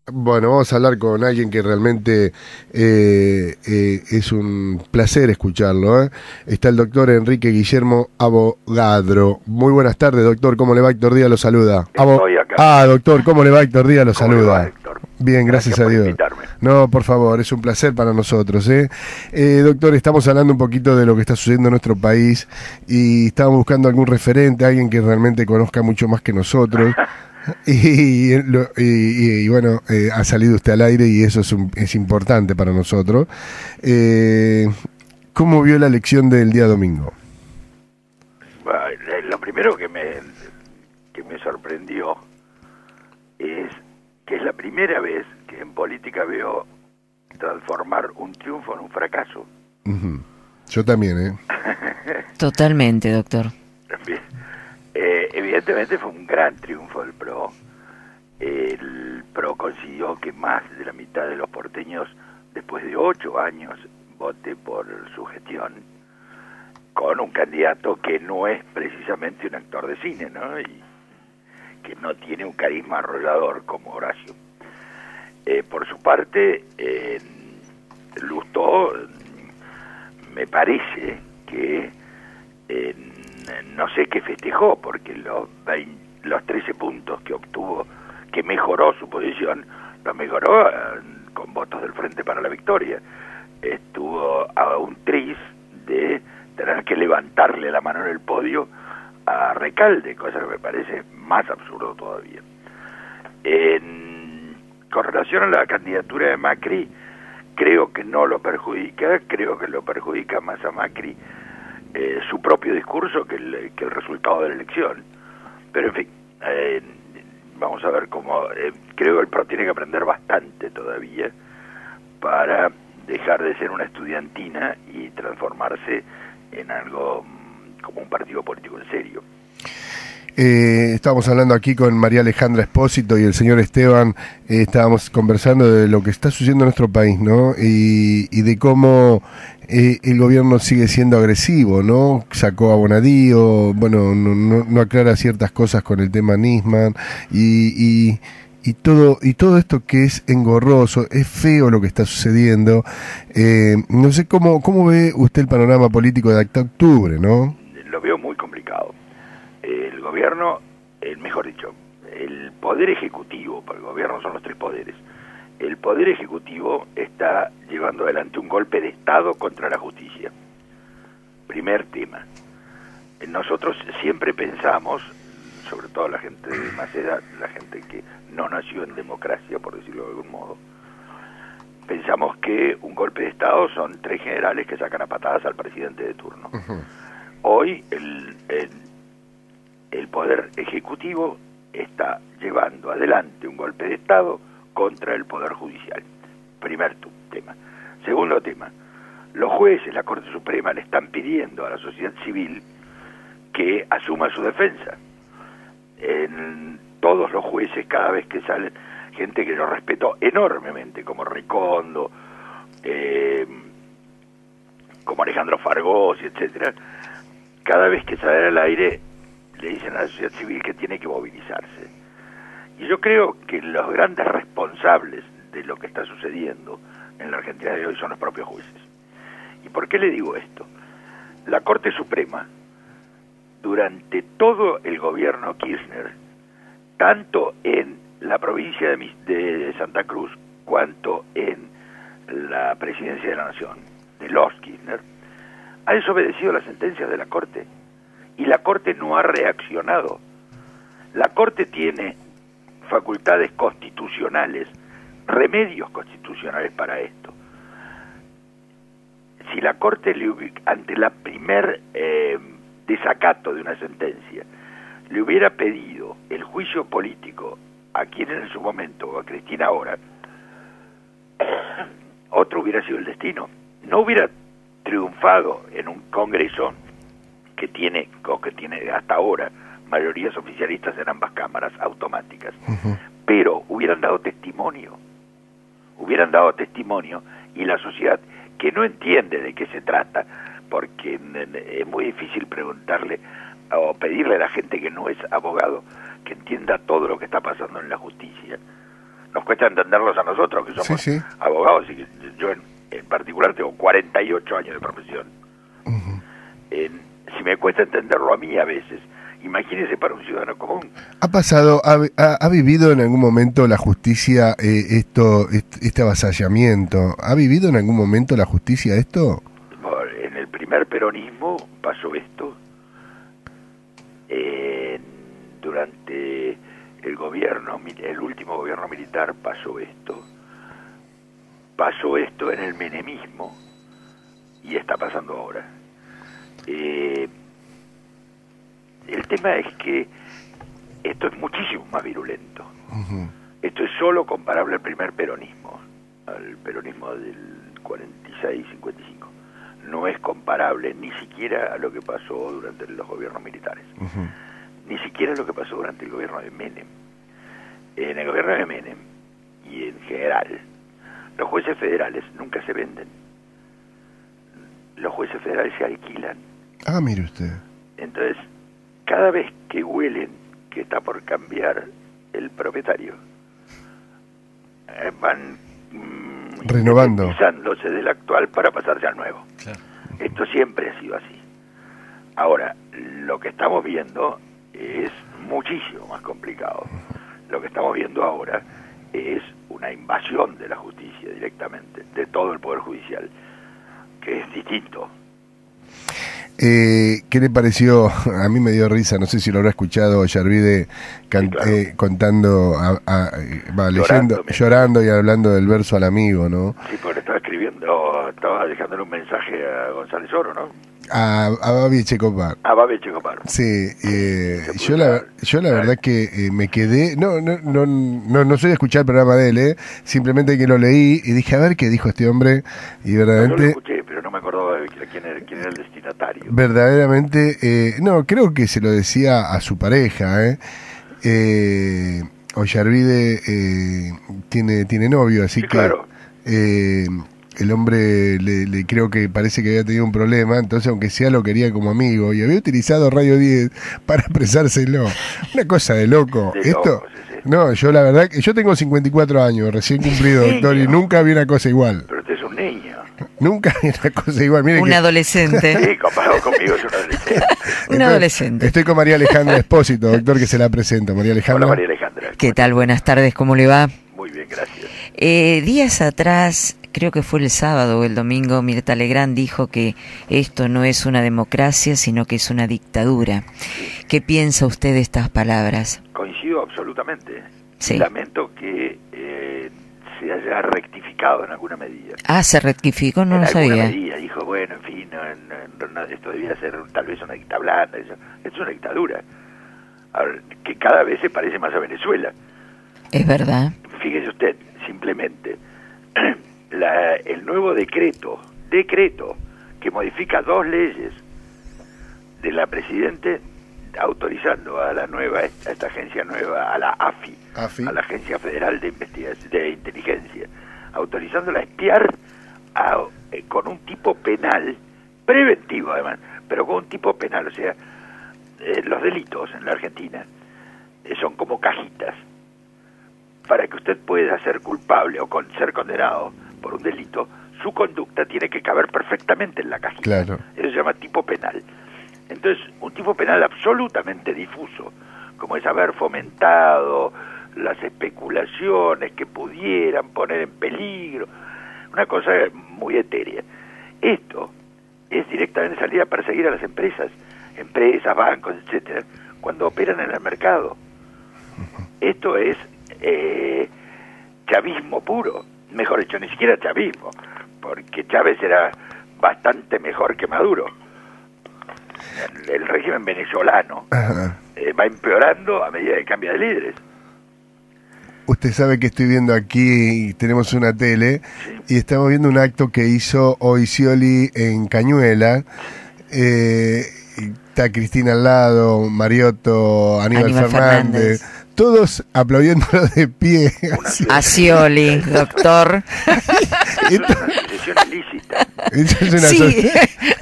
Bueno, vamos a hablar con alguien que realmente es un placer escucharlo, ¿eh? Está el doctor Enrique Guillermo Avogadro. Muy buenas tardes, doctor. ¿Cómo le va? Héctor Díaz lo saluda. Estoy acá. Doctor, ¿cómo le va? Héctor Díaz lo ¿Cómo le va, saluda. Héctor? Bien, gracias a por Dios. invitarme. No, por favor, es un placer para nosotros, ¿eh? Doctor, estamos hablando un poquito de lo que está sucediendo en nuestro país y estamos buscando algún referente, alguien que realmente conozca mucho más que nosotros. Y bueno, ha salido usted al aire y eso es importante para nosotros. ¿Cómo vio la elección del día domingo? Lo primero que me sorprendió es que es la primera vez que en política veo transformar un triunfo en un fracaso. Uh-huh. Yo también, ¿eh? Totalmente, doctor. Bien. Evidentemente fue un gran triunfo del PRO. El PRO consiguió que más de la mitad de los porteños, después de 8 años, vote por su gestión, con un candidato que no es precisamente un actor de cine, ¿no? Y que no tiene un carisma arrollador como Horacio. Por su parte, Lustó, me parece que no sé qué festejó, porque los 13 puntos que obtuvo, que mejoró su posición, lo mejoró con votos del Frente para la Victoria. Estuvo a un tris de tener que levantarle la mano en el podio a Recalde, cosa que me parece más absurdo todavía. Con relación a la candidatura de Macri, creo que no lo perjudica, creo que lo perjudica más a Macri su propio discurso que el resultado de la elección. Pero en fin, vamos a ver cómo... creo que el PRO tiene que aprender bastante todavía para dejar de ser una estudiantina y transformarse en algo como un partido político en serio. Estamos hablando aquí con María Alejandra Espósito y el señor Esteban. Estábamos conversando de lo que está sucediendo en nuestro país, ¿no? Y de cómo el gobierno sigue siendo agresivo, ¿no? Sacó a Bonadío, bueno, no aclara ciertas cosas con el tema Nisman y todo esto que es engorroso, es feo lo que está sucediendo. No sé cómo ve usted el panorama político de acá a octubre, ¿no? Lo veo muy complicado. El gobierno, mejor dicho, el poder ejecutivo, porque el gobierno son los 3 poderes, el poder ejecutivo está llevando adelante un golpe de Estado contra la justicia. Primer tema. Nosotros siempre pensamos, sobre todo la gente de más edad, la gente que no nació en democracia, por decirlo de algún modo, pensamos que un golpe de Estado son 3 generales que sacan a patadas al presidente de turno. Uh-huh. Hoy el poder ejecutivo está llevando adelante un golpe de Estado contra el poder judicial. Primer tema. Segundo tema, los jueces, la Corte Suprema, le están pidiendo a la sociedad civil que asuma su defensa. Todos los jueces, cada vez que salen gente que yo respeto enormemente, como Recondo, como Alejandro Fargós, etcétera, cada vez que salen al aire le dicen a la sociedad civil que tiene que movilizarse. Y yo creo que los grandes responsables de lo que está sucediendo en la Argentina de hoy son los propios jueces. ¿Y por qué le digo esto? La Corte Suprema, durante todo el gobierno Kirchner, tanto en la provincia de Santa Cruz cuanto en la presidencia de la Nación, de los Kirchner, ha desobedecido las sentencias de la Corte. Y la Corte no ha reaccionado. La Corte tiene facultades constitucionales, remedios constitucionales para esto. Si la Corte, ante la primer desacato de una sentencia, le hubiera pedido el juicio político a quien en su momento, o a Cristina ahora, otro hubiera sido el destino. No hubiera triunfado en un Congreso que tiene hasta ahora mayorías oficialistas en ambas cámaras automáticas. Uh-huh. Pero hubieran dado testimonio y la sociedad, que no entiende de qué se trata, porque es muy difícil preguntarle o pedirle a la gente que no es abogado que entienda todo lo que está pasando en la justicia. nos cuesta entenderlos a nosotros, que somos Sí, sí. abogados, y que yo en particular tengo 48 años de profesión. Si me cuesta entenderlo a mí a veces, imagínese para un ciudadano común. ¿Ha pasado, ha vivido en algún momento la justicia este avasallamiento? ¿Ha vivido en algún momento la justicia esto? En el primer peronismo pasó esto. Durante el último gobierno militar pasó esto. Pasó esto en el menemismo y está pasando ahora. El tema es que esto es muchísimo más virulento. Esto es solo comparable al primer peronismo, al peronismo del 46-55. No es comparable ni siquiera a lo que pasó durante los gobiernos militares, ni siquiera a lo que pasó durante el gobierno de Menem. En el gobierno de Menem y en general, los jueces federales nunca se venden. Los jueces federales se alquilan. Ah, mire usted. Entonces, cada vez que huelen que está por cambiar el propietario, van renovando, independizándose del actual para pasarse al nuevo. Claro. Esto siempre ha sido así. Ahora, lo que estamos viendo es muchísimo más complicado. Lo que estamos viendo ahora es una invasión de la justicia directamente, de todo el Poder Judicial, que es distinto. ¿Qué le pareció? A mí me dio risa, no sé si lo habrá escuchado Yarvide Claro. contando, leyendo, llorando y hablando del verso al amigo, ¿no? Sí, porque estaba dejándole un mensaje a González Oro, ¿no? A Babi Checopar. A Babel Checopar. Sí, yo la verdad que me quedé, no soy de escuchar el programa de él, simplemente que lo leí y dije a ver qué dijo este hombre y Yo lo verdaderamente... escuché, pero no me acordaba de quién era el destinatario. Verdaderamente, no, creo que se lo decía a su pareja, Ollarvide tiene novio, así Sí, que claro. el hombre le creo que parece que había tenido un problema, entonces aunque sea lo quería como amigo y había utilizado Radio 10 para expresárselo. Una cosa de loco. De Esto, loco, sí, sí. no, yo la verdad que yo tengo 54 años, recién cumplido, doctor, y nunca vi una cosa igual. Pero usted es un niño. Nunca vi una cosa igual. Mire Un que- adolescente. Sí, comparado conmigo es un adolescente. Un adolescente. Estoy con María Alejandra Espósito, doctor, que se la presento. María Alejandra. Hola, María Alejandra. ¿Qué tal? Buenas tardes, ¿cómo le va? Muy bien, gracias. Días atrás, creo que fue el sábado o el domingo, Mirta Legrand dijo que esto no es una democracia, sino que es una dictadura. ¿Qué piensa usted de estas palabras? Coincido absolutamente. Sí. Lamento que se haya rectificado en alguna medida. Ah, se rectificó, no en lo alguna sabía. medida dijo, bueno, en fin, esto debía ser tal vez una dictadura blanda. Es una dictadura. Ahora, que cada vez se parece más a Venezuela. Es verdad. Fíjese usted, simplemente, el nuevo decreto que modifica 2 leyes de la Presidente autorizando a esta agencia nueva, a la AFI, a la Agencia Federal de Investigación de Inteligencia, autorizándola a espiar con un tipo penal, preventivo además, pero con un tipo penal, o sea, los delitos en la Argentina son como cajitas. Para que usted pueda ser culpable o ser condenado por un delito, su conducta tiene que caber perfectamente en la cajita. Claro. Eso se llama tipo penal. Entonces, un tipo penal absolutamente difuso, como es haber fomentado las especulaciones que pudieran poner en peligro, una cosa muy etérea. Esto es directamente salir a perseguir a las empresas, bancos, etcétera, cuando operan en el mercado. Esto es chavismo puro, mejor dicho, ni siquiera chavismo, porque Chávez era bastante mejor que Maduro. El régimen venezolano va empeorando a medida que cambia de líderes. Usted sabe que estoy viendo aquí, tenemos una tele, y estamos viendo un acto que hizo hoy Scioli en Cañuela. Está Cristina al lado, Mariotto, Aníbal Fernández, todos aplaudiéndolo de pie. A Scioli, doctor. Es una asociación ilícita. Eso es una Sí.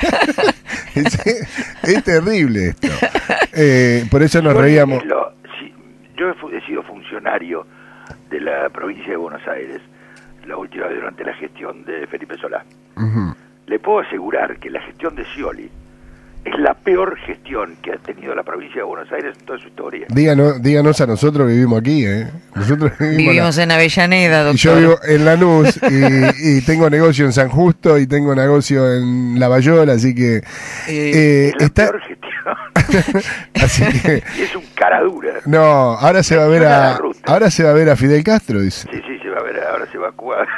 es terrible esto. Por eso nos Por reíamos. ejemplo, yo he sido funcionario de la provincia de Buenos Aires, la última vez durante la gestión de Felipe Solá. Le puedo asegurar que la gestión de Scioli es la peor gestión que ha tenido la provincia de Buenos Aires en toda su historia. Díganos a nosotros que vivimos aquí, ¿eh? Nosotros vivimos en Avellaneda, doctor. Y yo vivo en Lanús y tengo negocio en San Justo y tengo negocio en Lavallaol, así que... es la peor gestión. Así que... Y es un cara dura. No, ahora se va a ver a Fidel Castro, dice. Sí, se va a ver, ahora se va a Cuba.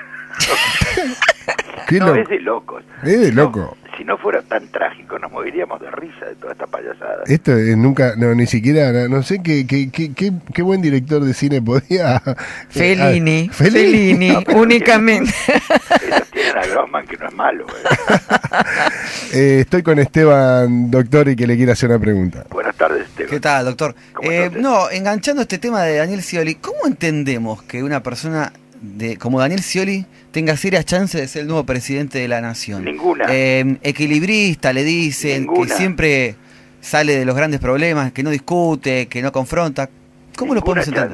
No, es de locos. Es de loco. Si no fuera tan trágico, nos moriríamos de risa de toda esta payasada. Esto nunca, no, ni siquiera, no sé qué buen director de cine podía... Fellini, no, únicamente. Ellos tienen a Grossman, que no es malo. Estoy con Esteban, doctor, y que le quiere hacer una pregunta. Buenas tardes, Esteban. ¿Qué tal, doctor? Enganchando este tema de Daniel Scioli, ¿cómo entendemos que una persona como Daniel Scioli tenga serias chances de ser el nuevo presidente de la nación? Ninguna. Equilibrista, le dicen, Ninguna. que siempre sale de los grandes problemas, que no discute, que no confronta. ¿Cómo lo podemos entender?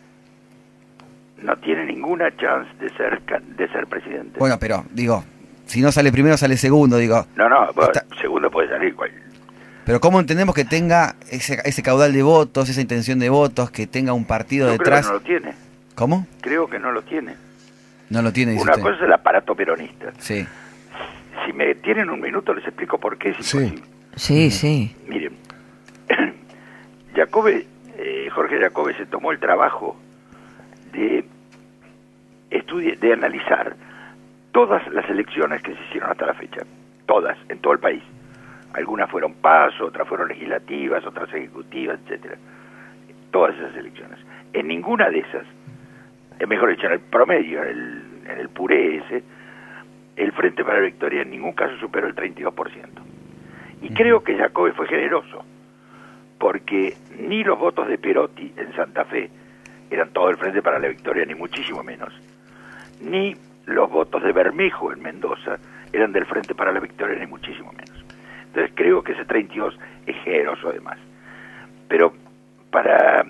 No tiene ninguna chance de ser presidente. Bueno, pero, digo, si no sale primero, sale segundo, digo. No, segundo puede salir. Pero ¿cómo entendemos que tenga ese caudal de votos, esa intención de votos, que tenga un partido detrás? Creo que no lo tiene. ¿Cómo? Creo que no lo tiene. No lo tiene, dice Una usted. cosa es el aparato peronista. Sí. Si me tienen un minuto, les explico por qué es imposible. Sí. Miren, Jorge Jacobe se tomó el trabajo de analizar todas las elecciones que se hicieron hasta la fecha. Todas, en todo el país. Algunas fueron PASO, otras fueron legislativas, otras ejecutivas, etcétera. Todas esas elecciones. En ninguna de esas, mejor dicho, en el promedio, en el puré ese, el Frente para la Victoria en ningún caso superó el 32%. Y creo que Jacobe fue generoso, porque ni los votos de Perotti en Santa Fe eran todo el Frente para la Victoria, ni muchísimo menos, ni los votos de Bermejo en Mendoza eran del Frente para la Victoria, ni muchísimo menos. Entonces creo que ese 32 es generoso además. Pero para...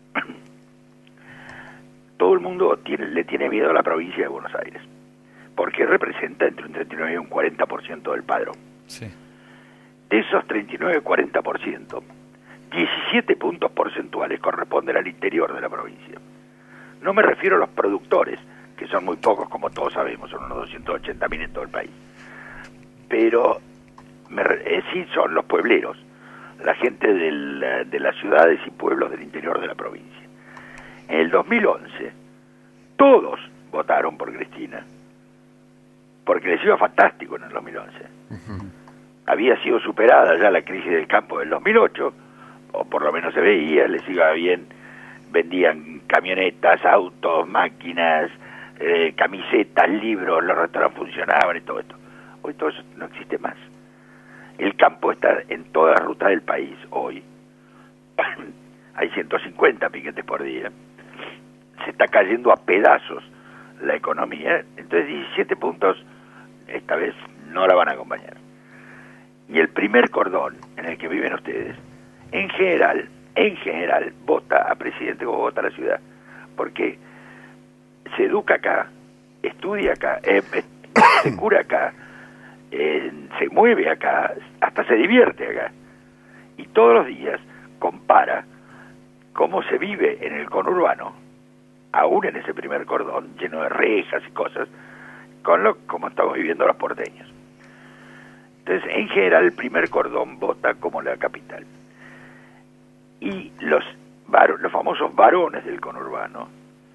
todo el mundo le tiene miedo a la provincia de Buenos Aires, porque representa entre un 39 y un 40% del padrón. Sí. De esos 39-40%, 17 puntos porcentuales corresponden al interior de la provincia. No me refiero a los productores, que son muy pocos, como todos sabemos, son unos 280.000 en todo el país. Pero sí son los puebleros, la gente de las ciudades y pueblos del interior de la provincia. En el 2011, todos votaron por Cristina, porque les iba fantástico en el 2011. Había sido superada ya la crisis del campo del 2008, o por lo menos se veía, les iba bien, vendían camionetas, autos, máquinas, camisetas, libros, los restaurantes funcionaban y todo esto. Hoy todo eso no existe más. El campo está en toda la ruta del país hoy. Hay 150 piquetes por día. Se está cayendo a pedazos la economía. Entonces 17 puntos esta vez no la van a acompañar. Y el primer cordón en el que viven ustedes, en general, vota a presidente como vota la ciudad. Porque se educa acá, estudia acá, se cura acá, se mueve acá, hasta se divierte acá. Y todos los días compara cómo se vive en el conurbano, aún en ese primer cordón, lleno de rejas y cosas, como estamos viviendo los porteños. Entonces, en general, el primer cordón vota como la capital. Y los famosos varones del conurbano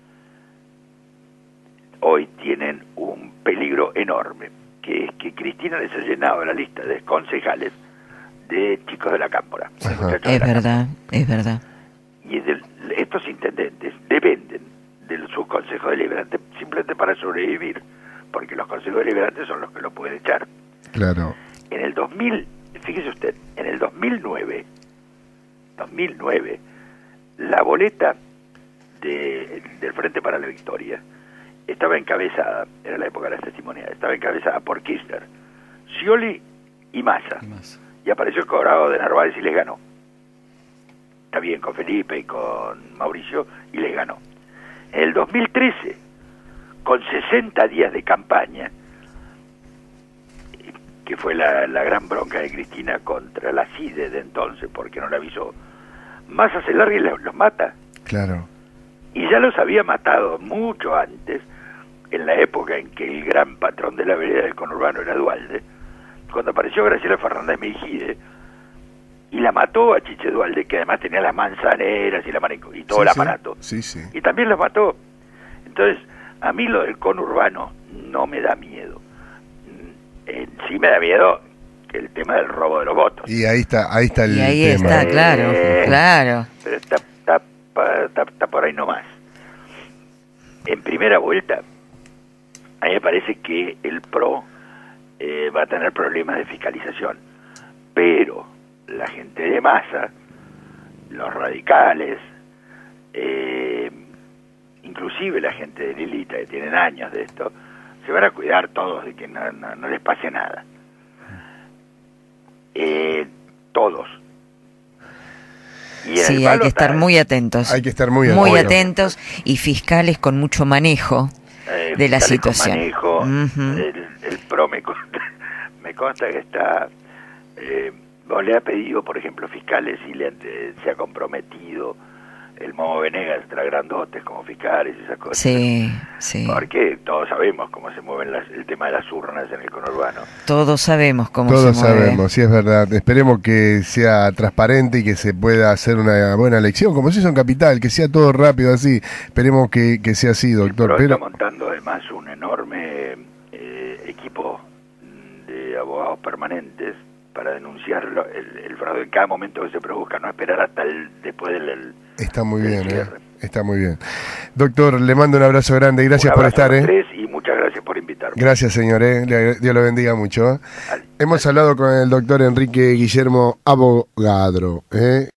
hoy tienen un peligro enorme, que es que Cristina les ha llenado la lista de concejales de chicos de la cámpora. Es verdad. Y estos intendentes dependen de sus consejos deliberantes simplemente para sobrevivir, porque los consejos deliberantes son los que lo pueden echar. Claro. En el 2000, fíjese usted, en el 2009, la boleta del Frente para la Victoria estaba encabezada, era la época de las testimoniales, estaba encabezada por Kirchner, Scioli y Massa. Y apareció el Colorado de Narváez y les ganó. Está bien, con Felipe y con Mauricio, y les ganó. En el 2013, con 60 días de campaña, que fue la gran bronca de Cristina contra la CIDE de entonces, porque no la avisó, Massa se larga y los mata. Claro. Y ya los había matado mucho antes, en la época en que el gran patrón de la vereda del conurbano era Duhalde, cuando apareció Graciela Fernández Mejide, y la mató a Chiche Duhalde, que además tenía las manzaneras y todo el aparato. Sí. Y también los mató. Entonces, a mí lo del conurbano no me da miedo. Sí me da miedo el tema del robo de los votos. Y ahí está el tema. Y ahí está, claro. Pero está por ahí nomás. En primera vuelta, a mí me parece que el PRO va a tener problemas de fiscalización, pero la gente de Massa, los radicales, inclusive la gente de Lilita, que tienen años de esto, se van a cuidar todos de que no les pase nada. Todos. Y sí, hay que estar muy atentos. Hay que estar muy atentos y fiscales con mucho manejo de la situación. Manejo, el PRO me consta que está... no le ha pedido, por ejemplo, fiscales y se ha comprometido el Momo Venegas tra grandotes como fiscales y esas cosas. Sí. Porque todos sabemos cómo se mueven el tema de las urnas en el conurbano. Todos sabemos cómo Todos se mueve. sabemos, sí, es verdad. Esperemos que sea transparente y que se pueda hacer una buena elección, como se hizo en Capital, que sea todo rápido así. Esperemos que sea así, doctor. Pero está montando además un enorme equipo de abogados permanentes para denunciar el fraude en cada momento que se produzca, no esperar hasta después del Está muy bien, está muy bien. Doctor, le mando un abrazo grande y gracias por estar. Y muchas gracias por invitarme. Gracias, señor. Dios lo bendiga mucho. Hemos hablado con el doctor Enrique Guillermo Avogadro.